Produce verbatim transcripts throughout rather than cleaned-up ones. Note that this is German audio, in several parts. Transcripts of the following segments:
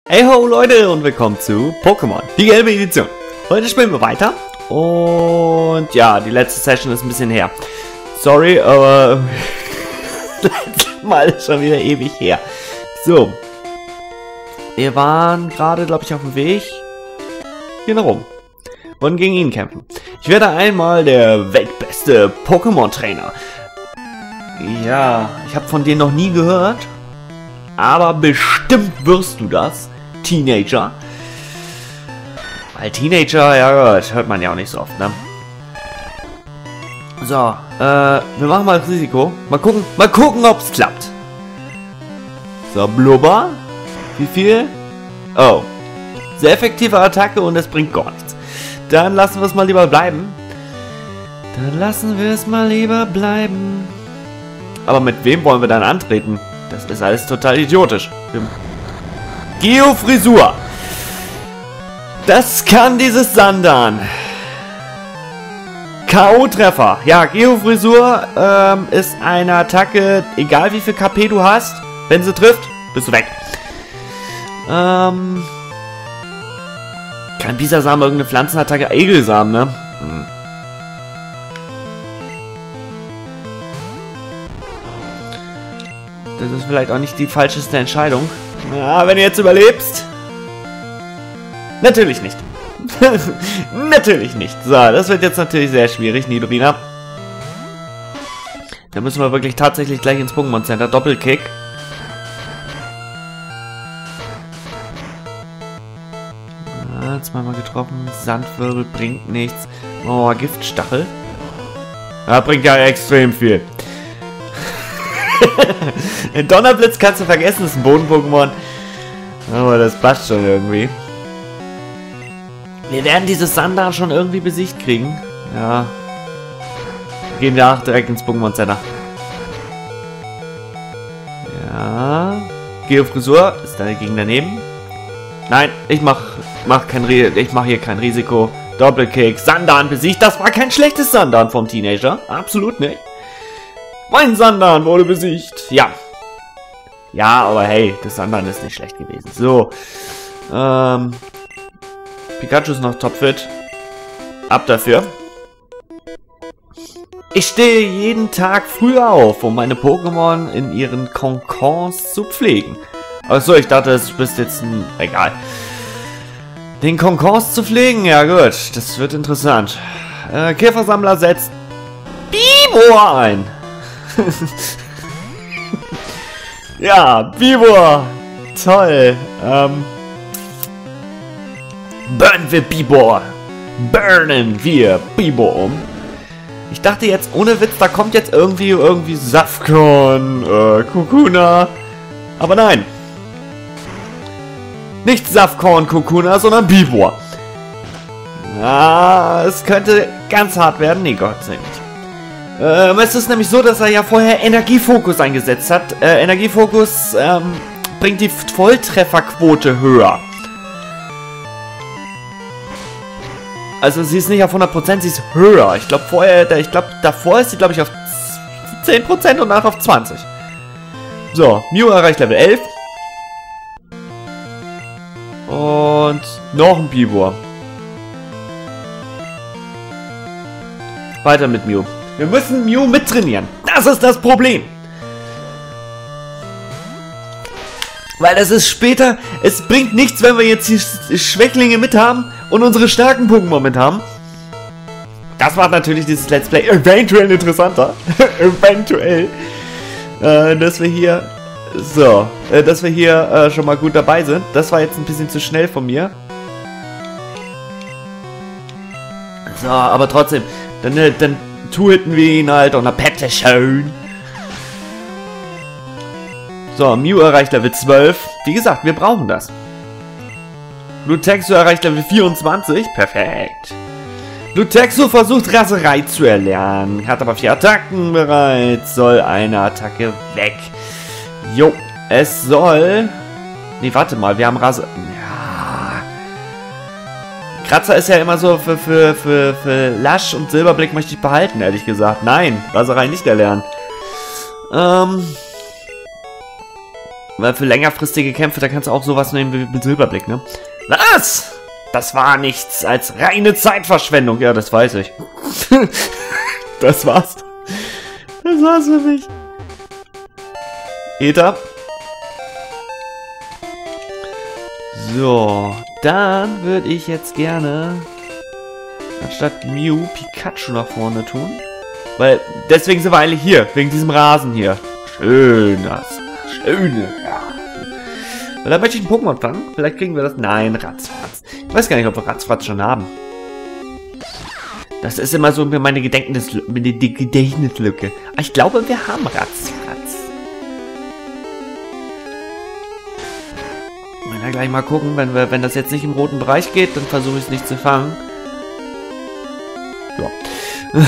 Hey ho Leute und willkommen zu Pokémon, die gelbe Edition. Heute spielen wir weiter und ja, die letzte Session ist ein bisschen her. Sorry, aber letztes Mal ist schon wieder ewig her. So, wir waren gerade, glaube ich, auf dem Weg hier nach oben und gegen ihn kämpfen. Ich werde einmal der weltbeste Pokémon-Trainer. Ja, ich habe von denen noch nie gehört, aber bestimmt wirst du das. Teenager. Weil Teenager, ja gut, hört man ja auch nicht so oft, ne? So, äh, wir machen mal das Risiko. Mal gucken, mal gucken, ob es klappt. So, Blubber. Wie viel? Oh. Sehr effektive Attacke und es bringt gar nichts. Dann lassen wir es mal lieber bleiben. Dann lassen wir es mal lieber bleiben. Aber mit wem wollen wir dann antreten? Das ist alles total idiotisch. Wir Geofrisur. Das kann dieses Sandan. K O-Treffer. Ja, Geofrisur ähm, ist eine Attacke, egal wie viel K P du hast, wenn sie trifft, bist du weg. Ähm, kein Bisasam, irgendeine Pflanzenattacke, Egelsamen, ne? Hm. Das ist vielleicht auch nicht die falscheste Entscheidung. Ja, wenn du jetzt überlebst. Natürlich nicht. Natürlich nicht. So, das wird jetzt natürlich sehr schwierig, Nidorina. Da müssen wir wirklich tatsächlich gleich ins Pokémon Center. Doppelkick. Ja, zweimal getroffen. Sandwirbel bringt nichts. Oh, Giftstachel. Ja, bringt ja extrem viel. Donnerblitz kannst du vergessen, das ist ein Boden-Pokémon. Aber das passt schon irgendwie. Wir werden dieses Sandan schon irgendwie besiegt kriegen. Ja. Gehen wir auch direkt ins Pokémon Center. Ja. Geofrisur. Ist da gegen daneben? Nein, ich mach, mach kein Ri ich mach hier kein Risiko. Doppelkick. Sandan besiegt. Das war kein schlechtes Sandan vom Teenager. Absolut nicht. Mein Sandan wurde besiegt. Ja. Ja, aber hey, das Sandan ist nicht schlecht gewesen. So. Ähm. Pikachu ist noch topfit. Ab dafür. Ich stehe jeden Tag früher auf, um meine Pokémon in ihren Konkons zu pflegen. Achso, ich dachte, du bist jetzt ein... Egal. Den Konkons zu pflegen? Ja gut, das wird interessant. Äh, Käfersammler setzt Bibor ein. Ja, Bibor. Toll. Ähm. Burnen wir Bibor. Burnen wir Bibor um. Ich dachte jetzt, ohne Witz, da kommt jetzt irgendwie, irgendwie Safkon, äh, Kokuna. Aber nein. Nicht Safkon, Kokuna, sondern Bibor. Ja, es könnte ganz hart werden. Nee, Gott sei Dank nicht. Ähm, es ist nämlich so, dass er ja vorher Energiefokus eingesetzt hat. Äh, Energiefokus ähm, bringt die Volltrefferquote höher. Also sie ist nicht auf hundert Prozent, sie ist höher. Ich glaube vorher, ich glaube davor ist sie glaube ich auf zehn Prozent und nachher auf zwanzig. So, Mew erreicht Level elf. Und noch ein Bibor. Weiter mit Mew. Wir müssen Mew mittrainieren. Das ist das Problem. Weil das ist später... Es bringt nichts, wenn wir jetzt die Schwächlinge mit haben und unsere starken Pokémon mit haben. Das macht natürlich dieses Let's Play eventuell interessanter. Eventuell. Äh, dass wir hier... So. Äh, dass wir hier äh, schon mal gut dabei sind. Das war jetzt ein bisschen zu schnell von mir. So, aber trotzdem. Dann... Äh, dann Two-hitten wir ihn halt und Pette schön. So, Mew erreicht Level zwölf. Wie gesagt, wir brauchen das. Lutexo erreicht Level vierundzwanzig. Perfekt. Lutexo versucht Raserei zu erlernen. Hat aber vier Attacken bereits. Soll eine Attacke weg. Jo, es soll... Nee, warte mal, wir haben Raser... Kratzer ist ja immer so für, für, für, für Lasch und Silberblick möchte ich behalten, ehrlich gesagt. Nein, Raserei nicht erlernen. Ähm. Weil für längerfristige Kämpfe, da kannst du auch sowas nehmen mit Silberblick, ne? Was? Das war nichts als reine Zeitverschwendung. Ja, das weiß ich. Das war's. Das war's für mich. Ether. So, dann würde ich jetzt gerne anstatt Mew Pikachu nach vorne tun. Weil, deswegen sind wir eigentlich hier, wegen diesem Rasen hier. Schön, das. Schöne, ja. Weil da möchte ich einen Pokémon fangen. Vielleicht kriegen wir das. Nein, Ratzfatz. Ich weiß gar nicht, ob wir Ratzfatz schon haben. Das ist immer so meine Gedächtnislücke. Meine Gedächtnislücke. Aber ich glaube, wir haben Ratzfatz. Ja, gleich mal gucken, wenn wir, wenn das jetzt nicht im roten Bereich geht, dann versuche ich es nicht zu fangen. Ja.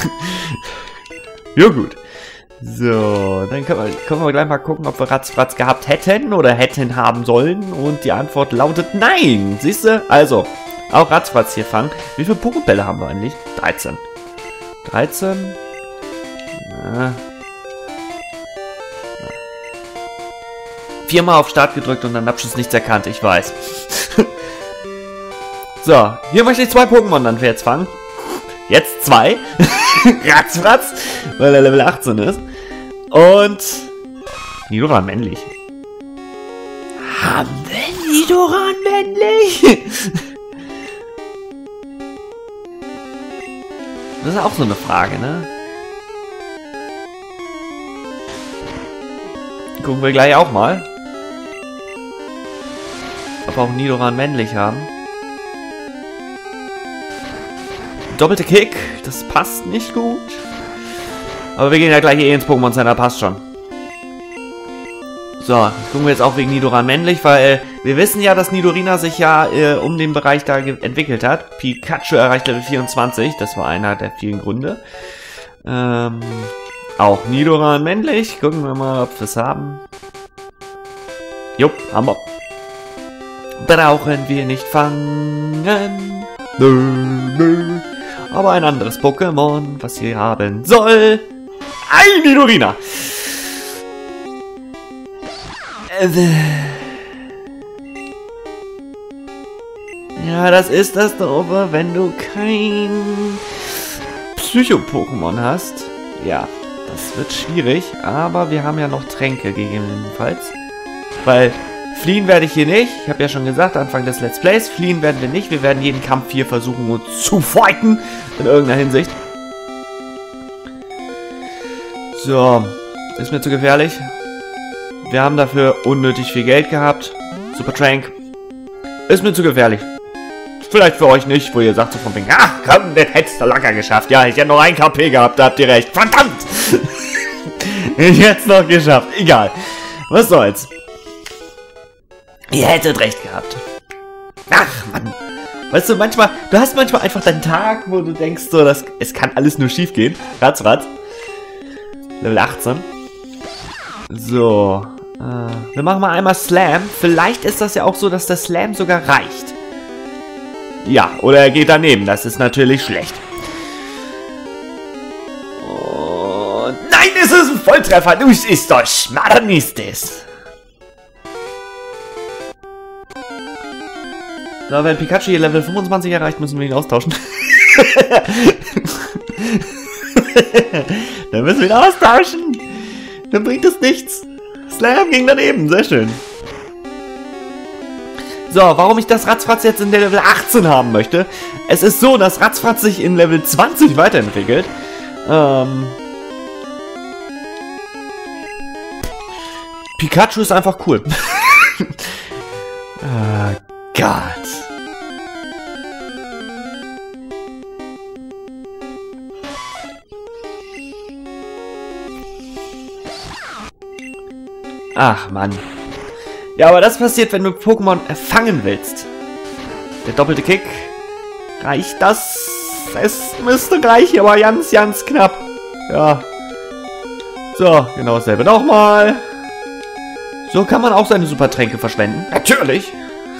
Ja gut. So, dann können wir, können wir gleich mal gucken, ob wir Ratzfratz gehabt hätten oder hätten haben sollen. Und die Antwort lautet nein. Siehst du? Also, auch Ratzfratz hier fangen. Wie viele Pokébälle haben wir eigentlich? dreizehn. dreizehn. Na. Viermal auf Start gedrückt und dann Abschluss nichts erkannt, ich weiß. So, hier möchte ich zwei Pokémon dann jetzt fangen. Jetzt zwei. Ratzfratz, weil er Level achtzehn ist. Und Nidoran männlich. Haben wir Nidoran männlich? Das ist auch so eine Frage, ne? Gucken wir gleich auch mal. Ob wir auch Nidoran männlich haben. Doppelte Kick, das passt nicht gut. Aber wir gehen ja gleich eh ins Pokémon Center, passt schon. So, das gucken wir jetzt auch wegen Nidoran männlich, weil äh, wir wissen ja, dass Nidorina sich ja äh, um den Bereich da entwickelt hat. Pikachu erreicht Level vierundzwanzig, das war einer der vielen Gründe. Ähm, auch Nidoran männlich, gucken wir mal, ob wir es haben. Jupp, haben wir. Brauchen wir nicht fangen. Nö, nö. Aber ein anderes Pokémon, was wir haben soll. Ein Nidorina. Ja, das ist das Doofe, wenn du kein Psycho-Pokémon hast. Ja, das wird schwierig, aber wir haben ja noch Tränke gegebenenfalls. Weil fliehen werde ich hier nicht. Ich habe ja schon gesagt, Anfang des Let's Plays, fliehen werden wir nicht. Wir werden jeden Kampf hier versuchen, uns zu fighten. In irgendeiner Hinsicht. So, ist mir zu gefährlich. Wir haben dafür unnötig viel Geld gehabt. Super Trank. Ist mir zu gefährlich. Vielleicht für euch nicht, wo ihr sagt so von wegen, ah, komm, das hättest du locker geschafft. Ja, ich hätte noch ein K P gehabt, da habt ihr recht. Verdammt! Ich hätte es noch geschafft. Egal. Was soll's. Ihr hättet recht gehabt. Ach, Mann. Weißt du, manchmal, du hast manchmal einfach deinen Tag, wo du denkst, so, dass es kann alles nur schief gehen. Ratz, ratz. Level achtzehn. So. Äh, wir machen mal einmal Slam. Vielleicht ist das ja auch so, dass der Slam sogar reicht. Ja, oder er geht daneben. Das ist natürlich schlecht. Und nein, es ist ein Volltreffer. Du ist doch Schmarrnistes. So, wenn Pikachu hier Level fünfundzwanzig erreicht, müssen wir ihn austauschen. Dann müssen wir ihn austauschen. Dann bringt es nichts. Slam ging daneben. Sehr schön. So, warum ich das Ratzfratz jetzt in der Level achtzehn haben möchte. Es ist so, dass Ratzfratz sich in Level zwanzig weiterentwickelt. Ähm... Pikachu ist einfach cool. Ah, Gott. Ach, Mann. Ja, aber das passiert, wenn du Pokémon fangen willst. Der doppelte Kick. Reicht das? Es müsste gleich, aber ganz, ganz knapp. Ja. So, genau dasselbe nochmal. So kann man auch seine Supertränke verschwenden. Natürlich.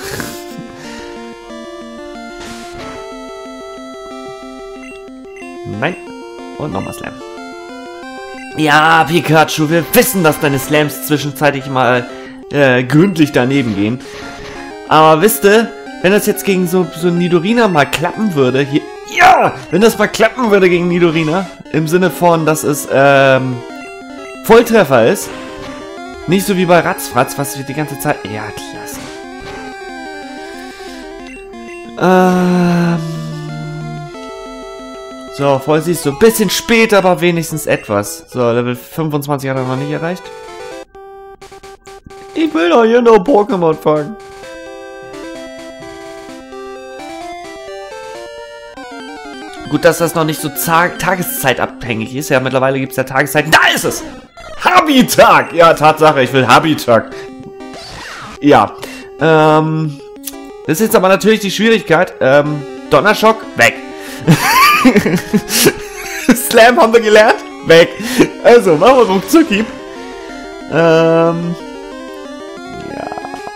Nein. Und nochmal Slam. Ja, Pikachu, wir wissen, dass deine Slams zwischenzeitlich mal äh, gründlich daneben gehen. Aber wisst ihr, wenn das jetzt gegen so, so Nidorina mal klappen würde, hier, ja, wenn das mal klappen würde gegen Nidorina, im Sinne von, dass es, ähm, Volltreffer ist, nicht so wie bei Ratzfratz, was wir die ganze Zeit, ja, klasse. Ähm, so, voll siehst du, ein bisschen später, aber wenigstens etwas. So, Level fünfundzwanzig hat er noch nicht erreicht. Ich will doch hier noch Pokémon fangen. Gut, dass das noch nicht so tageszeitabhängig ist. Ja, mittlerweile gibt es ja Tageszeiten. Da ist es! Habitag! Ja, Tatsache, ich will Habitag. Ja. Ähm, das ist jetzt aber natürlich die Schwierigkeit. Ähm, Donnerschock, weg. Slam haben wir gelernt, weg. Also, machen wir Ruckzucki. Ähm, ja.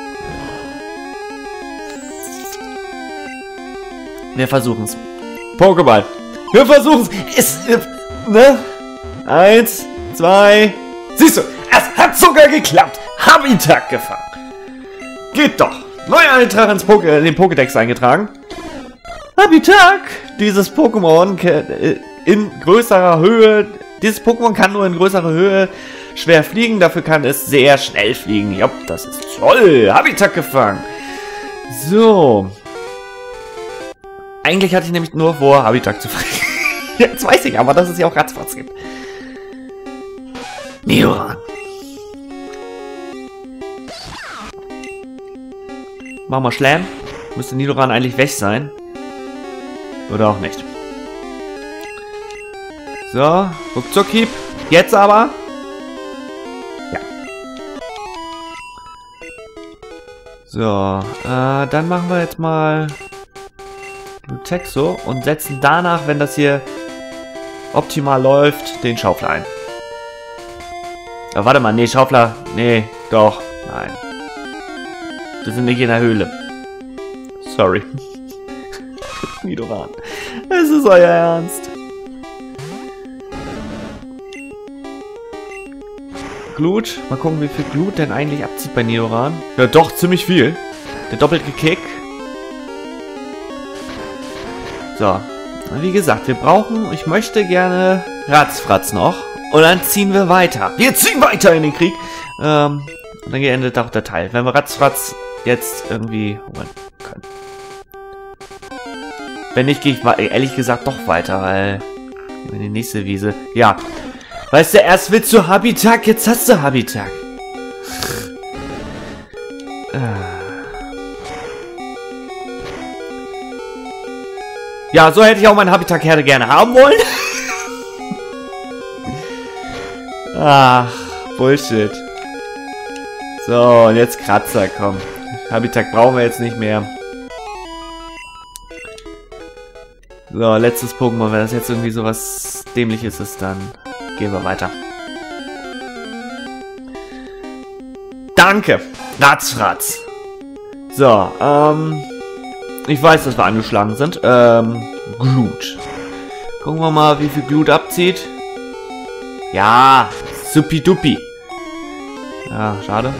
Wir versuchen es. Pokéball. Wir versuchen es. Ne? Eins, zwei. Siehst du, es hat sogar geklappt. Habitag gefangen. Geht doch. Neuer Eintrag ins Poké in den Pokédex eingetragen. Habitag. Dieses Pokémon in größerer Höhe. Dieses Pokémon kann nur in größerer Höhe schwer fliegen. Dafür kann es sehr schnell fliegen. Ja, das ist toll. Habitag gefangen. So. Eigentlich hatte ich nämlich nur vor, Habitag zu fangen. Jetzt weiß ich aber, dass es ja auch Ratzfatz gibt. Nidoran. Machen wir Schlam. Müsste Nidoran eigentlich weg sein. Oder auch nicht. So, Ruckzuckhieb. Jetzt aber. Ja. So, äh, dann machen wir jetzt mal Texo und setzen danach, wenn das hier optimal läuft, den Schaufler ein. Aber warte mal, nee, Schaufler, nee, doch, nein. Wir sind nicht in der Höhle. Sorry. Nidoran. Es ist euer Ernst. Glut. Mal gucken, wie viel Glut denn eigentlich abzieht bei Nidoran. Ja, doch, ziemlich viel. Der doppelte Kick. So. Wie gesagt, wir brauchen, ich möchte gerne Ratzfratz noch. Und dann ziehen wir weiter. Wir ziehen weiter in den Krieg. Ähm, und dann endet auch der Teil. Wenn wir Ratzfratz jetzt irgendwie holen können. Wenn nicht, gehe ich ehrlich gesagt doch weiter, weil in die nächste Wiese. Ja. Weißt du, erst willst du Habitag, jetzt hast du Habitag. Ja, so hätte ich auch meinen Habitag-Herde gerne haben wollen. Ach, Bullshit. So, und jetzt Kratzer, komm. Habitag brauchen wir jetzt nicht mehr. So, letztes Pokémon. Wenn das jetzt irgendwie sowas Dämliches ist, dann gehen wir weiter. Danke, Ratzfratz. So, ähm... ich weiß, dass wir angeschlagen sind. Ähm, Glut. Gucken wir mal, wie viel Glut abzieht. Ja, supidupi. Ja, schade.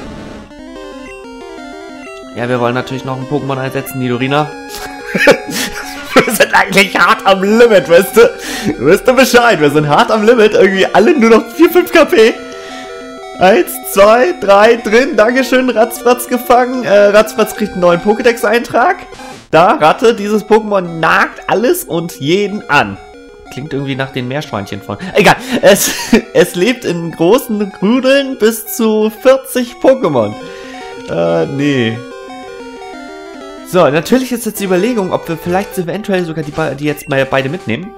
Ja, wir wollen natürlich noch ein Pokémon einsetzen, Nidorina. Wir sind eigentlich hart am Limit, weißt du? Wisst ihr Bescheid, wir sind hart am Limit. Irgendwie alle nur noch vier, fünf KP. Eins, zwei, drei, drin. Dankeschön, Ratzfratz gefangen. Äh, Ratzfratz kriegt einen neuen Pokédex-Eintrag. Da, Ratte, dieses Pokémon nagt alles und jeden an. Klingt irgendwie nach den Meerschweinchen von... Egal, es, es lebt in großen Rudeln bis zu vierzig Pokémon. Äh, nee. So, natürlich ist jetzt die Überlegung, ob wir vielleicht eventuell sogar die, die jetzt mal beide mitnehmen.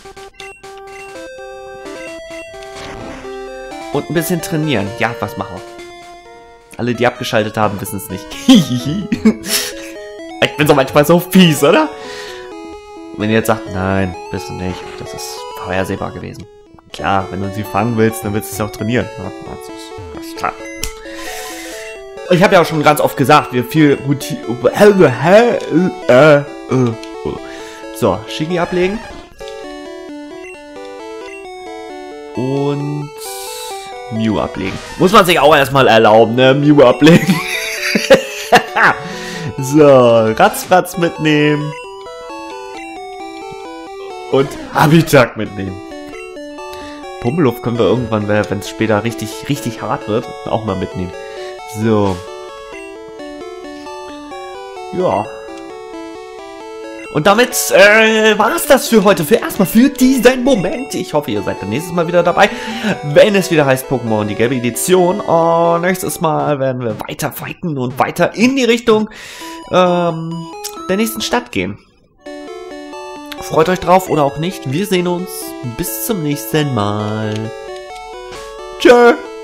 Und ein bisschen trainieren. Ja, was machen wir? Alle, die abgeschaltet haben, wissen es nicht. Ich bin so manchmal so fies, oder? Wenn ihr jetzt sagt, nein, bist du nicht. Das ist vorhersehbar gewesen. Klar, wenn du sie fangen willst, dann willst du sie auch trainieren. Ja, das, ist, das ist klar. Ich habe ja auch schon ganz oft gesagt, wie viel Routine... So, Shigi ablegen. Und... Mew ablegen. Muss man sich auch erstmal erlauben, ne? Mew ablegen. So, Ratzfatz mitnehmen. Und Habitak mitnehmen. Pummeluft können wir irgendwann, wenn es später richtig, richtig hart wird, auch mal mitnehmen. So. Ja. Und damit äh, war es das für heute. Für erstmal für diesen Moment. Ich hoffe, ihr seid dann nächstes Mal wieder dabei, wenn es wieder heißt Pokémon, die gelbe Edition. Und nächstes Mal werden wir weiter fighten und weiter in die Richtung ähm, der nächsten Stadt gehen. Freut euch drauf oder auch nicht. Wir sehen uns. Bis zum nächsten Mal. Tschö.